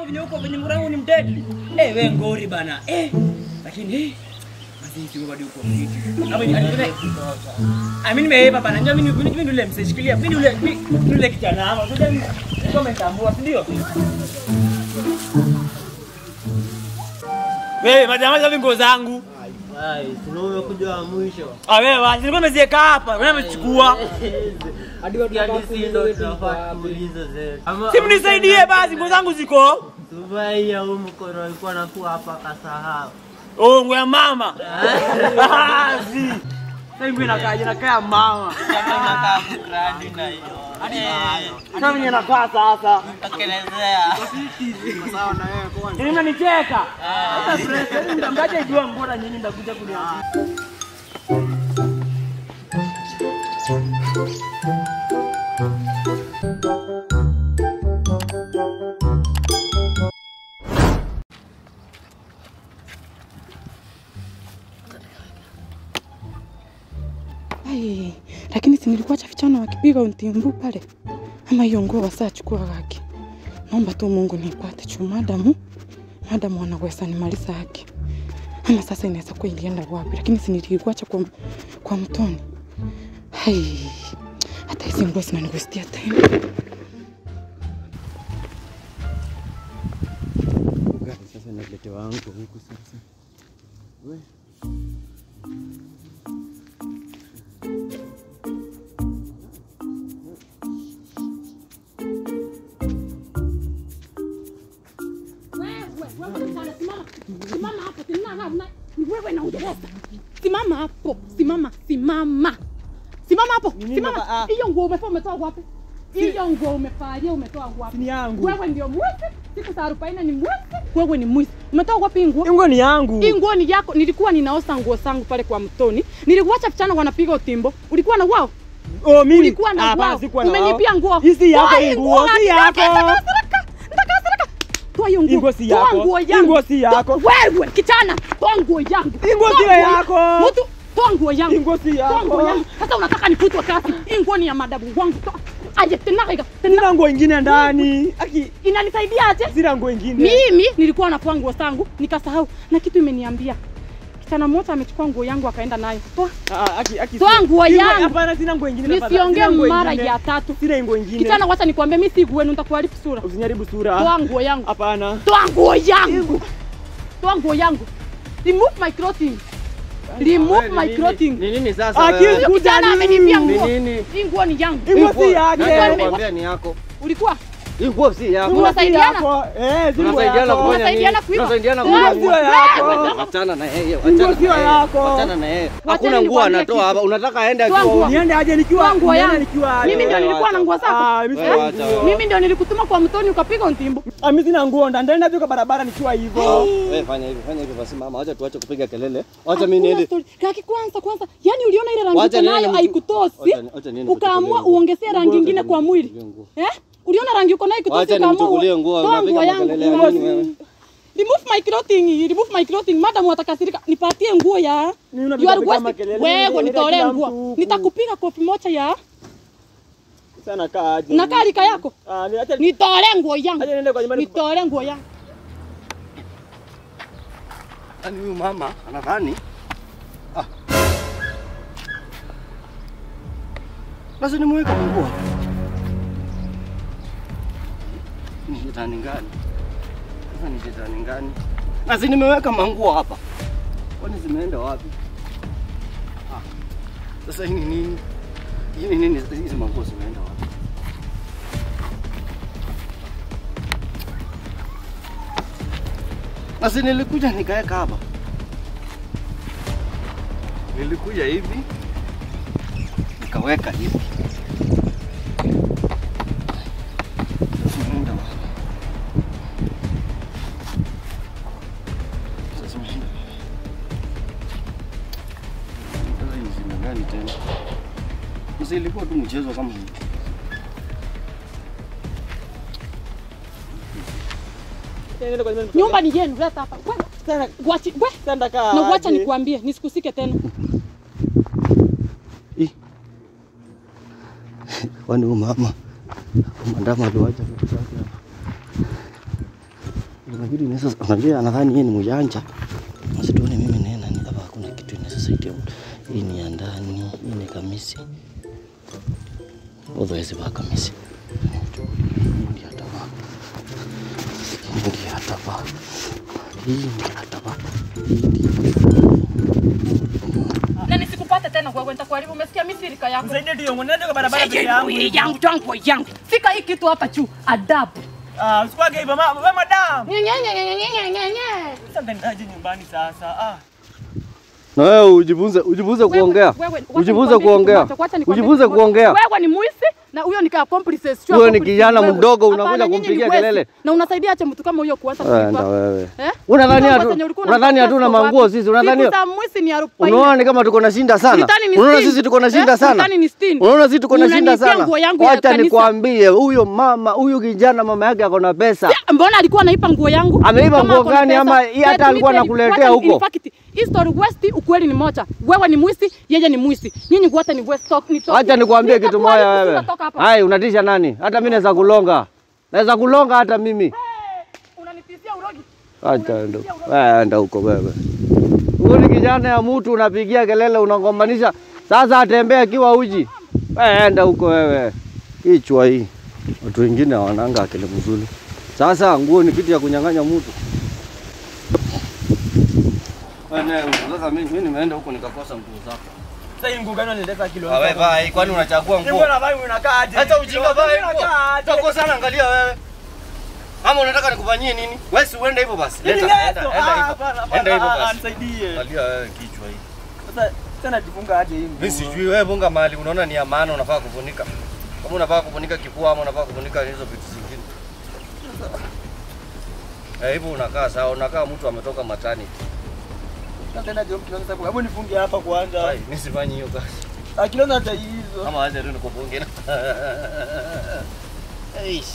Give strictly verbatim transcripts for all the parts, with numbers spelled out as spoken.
venye huko venye mrangu ni mdead. Eh wewe ngori bana. Eh lakini eh basi sio bado huko vipi. Kama ni alikuwa I mean nimeipa bana. Njoo mimi mimi ndio msishikilia. Mimi ndio ndio kijana hapo. Sasa comment ambua ndio. Wewe majamaa za vingo zangu. Ai, tunaona kuja mwisho. Ah wewe basi nilikuwa nimeziweka hapa. Wewe umechukua. Hadi watu hadi ndio tunafaa kuuliza zetu. Si mnisaidie basi nguo zangu ziko. Tubai ya huko mkono alikuwa anakuwa hapa kasahau. Oh nguo ya mama. Ah si. Sasa nguo inakaa inakaa mama. Kama inakaa brandi na hiyo. Hadi hayo. Sasa mimi nakaa sasa. Takelezea. Sawa na wewe kwanza. Nini unanicheka? Sasa fresh, mtambaje jua mbona nyinyi ndakuja kuniambia. Ai, lakini si nilikuwa chafichana wakipiga untimbu pale. Ama hiyo nguo wasachukua gaki. Naomba tu Mungu nipate chu madamu. Madamu anaweza nimaliza haki. Ama sasa inaweza kuwa ilienda wapi, lakini si nilikuacha kwa kwa mtoni. Hai. Hata hizo nguo zinanigustia tena. Gari sasa naletewa wangu huku sasa. Wewe Simama hapo, simama. Ni wewe na Uingereza. Simama hapo, simama, simama. Simama hapo, simama. Hiyo nguo umefaa umetoa wapi? Hiyo nguo umefalia umetoa wapi? Ni yangu. Wewe ndio mwizi. Siku za arobaini ni mwizi. Wewe ni mwizi. Umetoa wapi nguo? Nguo ni yangu. Hii nguo ni yako. Nilikuwa ninaosa nguo zangu pale kwa mtoni. Nilikuacha vijana wanapiga utimbo. Ulikuwa na wao? Oh mimi. Ulikuwa na wao. Umenipia nguo. Hizi yako nguo, si yako. Toa hiyo nguo. Si yako. Nguo si yako. Wewe kijana, toa nguo yangu. Nguo si yako. Mtu toa nguo yangu. Nguo si yako. Toa nguo yangu. Sasa unataka nifutwe kazi. Hii nguo ni ya madabu wangu. Aje tena rega. Tena nguo nyingine ndani. Aki inanisaidia aje? Sina nguo nyingine. Mimi nilikuwa nafua nguo zangu nikasahau na kitu imeniambia. Kijana mmoja amechukua nguo yangu akaenda nayo. Toa. Ah aki aki. Toa nguo yangu. Hapana sina nguo nyingine hapa. Nisiongee mara ya tatu. Sina nguo nyingine. Kijana wacha nikwambie mimi si nguo yenu nitakuharibu sura. Usiniharibu sura. Toa nguo yangu. Hapana. Toa nguo yangu. Toa nguo yangu. Remove my clothing. Remove my clothing. Ni nini sasa? Aki kijana amenipia nguo. Nini? Hii nguo ni yangu. Nguo si yake. Nakwambia ni yako. Ulikuwa? Hii nguo si yako. Tunasaidiana. Eh, si nguo Tunasaidiana yako. kufanya nini? Tunasaidiana kuiba. Tunasaidiana Nguo yako. Achana na yeye. Nguo sio yako. Achana na yeye. Hakuna nguo anatoa hapa. Unataka aende Toa nguo. akiwa. Niende aje nikiwa nguo yangu. nikiwa. Mimi ndio nilikuwa na nguo zako. Ah, mimi sina nguo. Mimi ndio nilikutuma kwa mtoni ukapiga untimbo. Ah, mimi sina nguo, ndaenda tu kwa barabara nikiwa hivyo. Wewe fanya hivi, fanya hivi basi mama. Acha tuache kupiga kelele. Acha mimi niende. Kaki kwanza kwanza. Yaani uliona ile rangi Wacha uko nayo niende haikutosi. Wacha niende Ukaamua uongezee rangi nyingine kwa mwili. Eh? Uliona rangi uko nayo ikutosi Wacha ukaamua. nimchukulie nguo, Toa unapiga nguo yangu. makelele ya nini wewe? Remove my clothing, remove my clothing. Madam atakasirika. Nipatie nguo ya. Ni unapiga You are wasting- makelele. Wewe nitolee Kila nguo. mtu. Nitakupiga kofi moja ya. Sana kaa aje. Na kalika yako. Ah, ni acha Nitolee nguo yangu. acha niende kwa nyumbani. Nitolee nguo yangu. Ani huyu mama anadhani ah. Basi nimweka nguo. Ni shetani gani? Sasa ni shetani gani? Basi nimeweka manguo hapa. Kwani zimeenda wapi? Ah. Sasa hii ni nini? Hii ni nini? Hizi manguo zimeenda wapi? Basi nilikuja nikaweka hapa. Nilikuja hivi nikaweka hivi. Zimeenda wapi? Sasa zimeenda wapi? Sasa ni simu gani tena? Sasa ilikuwa tu mchezo kama hii. Niende kwa nyumbani. Nyumba ni yenu, leta hapa. Wewe, Sana wachi, wewe. sana kaa. Na wacha aje. nikwambie, nisikusike tena. Ih. Kwani huyu mama mandama aliwacha vitu zake hapa. Lakini ni sasa unajua anadhani yeye ni mjanja. Msituone mimi nena ni hapa hakuna kitu inasaidia. Hii ni ya ndani, hii ni kamisi. Odo hizi ba kamisi. Hii hata ba. Hii hata ba. Hii hata ba. Na nisikupate tena kwa kwenda kuharibu. Umesikia mimi sirika yako. Msaidie ndio mwenende kwa barabara peke yangu. Hii yangu tangu yangu. Fika hii kitu hapa juu. Adabu. Ah, usikwage hivyo mama, wewe madam. Nye nye nye nye nye nye nye. Sasa ndaje nyumbani sasa? Ah. Na wewe ujifunze ujifunze kuongea. Ujifunze kuongea. Ujifunze kuongea. Wewe ni muisi na huyo ni accomplices. Huyo ni kijana mdogo unakuja kumpigia kelele. Na unasaidia acha mtu kama huyo kuanza kulipa. Wewe. Unadhani atu unadhani hatuna manguo sisi? Unadhani sasa muisi ni arobaini. Unaona kama tuko na shinda sana. Unaona sisi tuko na shinda sana. Unaona sisi tuko na shinda sana. Acha nikwambie huyo mama, huyo kijana mama yake ako na pesa. Mbona alikuwa anaipa nguo yangu? Ameipa nguo gani ama hata alikuwa anakuletea huko? History West ukweli ni moja. Wewe ni muisi, yeye ni muisi. Nyinyi wote ni West talk ni talk. Acha nikwambie kitu moja wewe. Hai, unatisha nani? Hata mimi naweza kulonga. Naweza kulonga hata mimi. Hey, unanitishia urogi. Acha ndo. Wewe enda huko wewe. Wewe ni kijana ya mtu unapigia kelele unangombanisha. Sasa atembea akiwa uji. Wewe enda huko wewe. Kichwa hii. Watu wengine hawananga akili mzuri. Sasa nguo ni kitu ya kunyang'anya mtu. Wewe sasa mimi mimi nimeenda huko nikakosa nguo zako. Sasa hii nguo gani unaleta kilo? Wewe vai, kwani unachagua nguo? Mbona vai unakaa aje? Hata ujinga vai. Toko sana angalia wewe. Ama unataka nikufanyie nini? Wewe si uende hivyo basi. Leta enda enda hivyo. Enda hivyo basi. Nisaidie. Angalia wewe kichwa hii. Sasa tena jifunga aje hii nguo? Mimi sijui wewe bunga mahali unaona ni ya maana unafaa kufunika. Kama unafaa kufunika kifua ama unafaa kufunika hizo vitu zingine. Eh, hivyo unakaa sawa, unakaa mtu ametoka maternity. Tena ndio mtu anataka hebu nifunge hapa kwanza. Hai, mimi sifanyi hiyo kazi. Ah, kilo hata hizo. Kama aje tu nikufunge na. Eish.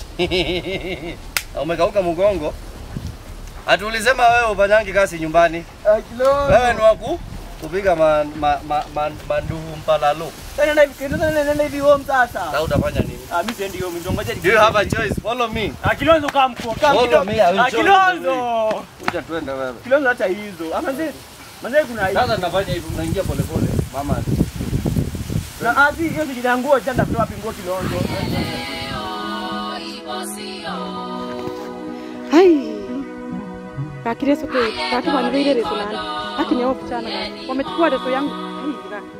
Umekauka mgongo. Ati ulisema wewe ufanyangi kazi nyumbani. Ah, kilo. Wewe ni waku kupiga ma ma ma, ma mandugu mpalalo. Tena na hivi tena nenda hivi home sasa. Na utafanya nini? Ah, mimi siendi home, ndongoje. Do you have a choice? Follow me. Ah, Kilonzo kama mko. Kama kidogo. Ah, Kilonzo. Kuja twende wewe. Kilonzo hata hizo. Ama ndio Manze kuna hivi. Sasa tunafanya hivi unaingia pole pole. Mama. Na ati hiyo kijana nguo chanda kutoa pingo Kilonzo. Hai. Kakire sote, katu wanivile reso nani. Haki ni ofu chana. Wamechukua reso yangu. Hai.